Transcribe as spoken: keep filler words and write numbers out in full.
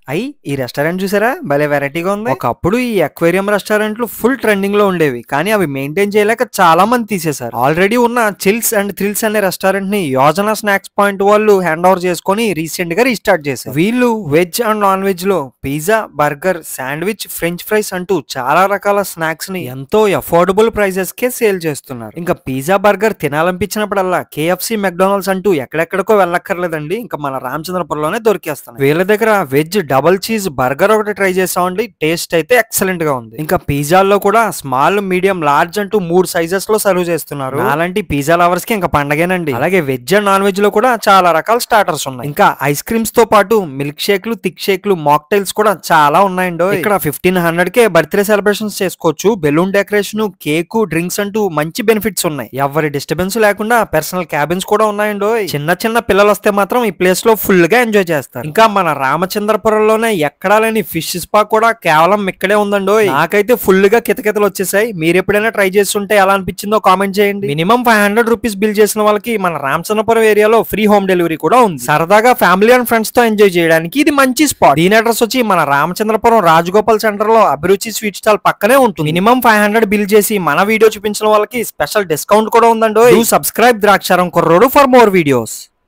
అయ్యి ఈ రెస్టారెంట్ చూసారా భలే వెరైటీగా ఉంది. ఒకప్పుడు ఈ అక్వేరియం రెస్టారెంట్లు ఫుల్ ట్రెండింగ్ లో ఉండేవి, కానీ అవి మెయింటైన్ చేయలేక చాలా మంది తీసేశారు. ఆల్రెడీ ఉన్న చిల్స్ అండ్ థ్రిల్స్ అనే రెస్టారెంట్ ని యోజన స్నాక్స్ పాయింట్ వాళ్ళు హ్యాండ్ ఓవర్ చేసుకుని రీసెంట్ గా రీస్టార్ట్ చేశారు. వీళ్ళు వెజ్ అండ్ నాన్ వెజ్ లో pizza, burger, sandwich, french fries అంటూ చాలా రకాల స్నాక్స్ ని ఎంతో అఫోర్డబుల్ ప్రైజెస్ కే సేల్ చేస్తున్నారు. ఇంకా పిజ్జా, బర్గర్ తినాలనిపించినప్పుడల్లా కేఎఫ్సి, మెక్డానల్డ్స్ అంటూ ఎక్కడెక్కడికో వెళ్ళక్కర్లేదండి, ఇంకా మన రామచంద్రపురంలోనే దొరికేస్తాయి. వీళ్ళ దగ్గర వెజ్ డబుల్ చీజ్ బర్గర్ ఒకటి ట్రై చేసామండి, టేస్ట్ అయితే ఎక్సలెంట్ గా ఉంది. ఇంకా పిజ్జాల్లో కూడా స్మాల్, మీడియం, లార్జ్ అంటూ మూడు సైజెస్ లో సర్వ్ చేస్తున్నారు. అలాంటి పిజ్జా లవర్స్ కి ఇంకా పండగేనండి. అలాగే వెజ్ అండ్ నాన్ వెజ్ లో కూడా చాలా రకాల స్టార్టర్స్ ఉన్నాయి. ఇంకా ఐస్ క్రీమ్స్ తో పాటు మిల్క్ షేక్లు, థిక్ షేక్లు, మాక్టైల్స్ కూడా చాలా ఉన్నాయండి. ఇక్కడ ఫిఫ్టీన్ హండ్రెడ్ కే బర్త్డే సెలబ్రేషన్స్ చేసుకోవచ్చు. బెలూన్ డెకరేషన్, కేక్, డ్రింక్స్ అంటూ మంచి బెనిఫిట్స్ ఉన్నాయి. ఎవరి డిస్టర్బెన్స్ లేకుండా పర్సనల్ క్యాబిన్స్ కూడా ఉన్నాయండి. చిన్న చిన్న పిల్లలు వస్తే మాత్రం ఈ ప్లేస్ లో ఫుల్ గా ఎంజాయ్ చేస్తారు. ఇంకా మన రామచంద్రపురంలోనే ఎక్కడా లేని ఫిష్ స్పా కూడా కేవలం ఇక్కడే ఉందండి. నాకైతే ఫుల్ గా కితకితలు వచ్చేసాయి. మీరు ఎప్పుడైనా ట్రై చేస్తుంటే ఎలా అనిపించిందో కామెంట్ చేయండి. Minimum five hundred rupees bill చేసిన వాళ్ళకి మన రామచంద్రపురం ఏరియాలో ఫ్రీ హోమ్ డెలివరీ కూడా ఉంది. సరదాగా ఫ్యామిలీ అండ్ ఫ్రెండ్స్ తో ఎంజాయ్ చేయడానికి ఇది మంచి స్పాట్. దీని అడ్రస్ వచ్చి మన రామచంద్రపురం రాజగోపాల్ సెంటర్ లో అభిరుచి స్వీట్ స్టాల్ పక్కనే ఉంటుంది. మినిమం ఫైవ్ హండ్రెడ్ బిల్ చేసి మన వీడియో చూపించిన వాళ్ళకి స్పెషల్ డిస్కౌంట్ కూడా ఉందండి. సబ్స్క్రైబ్ ద్రాక్షారం కుర్రోడు ఫర్ మోర్ వీడియోస్.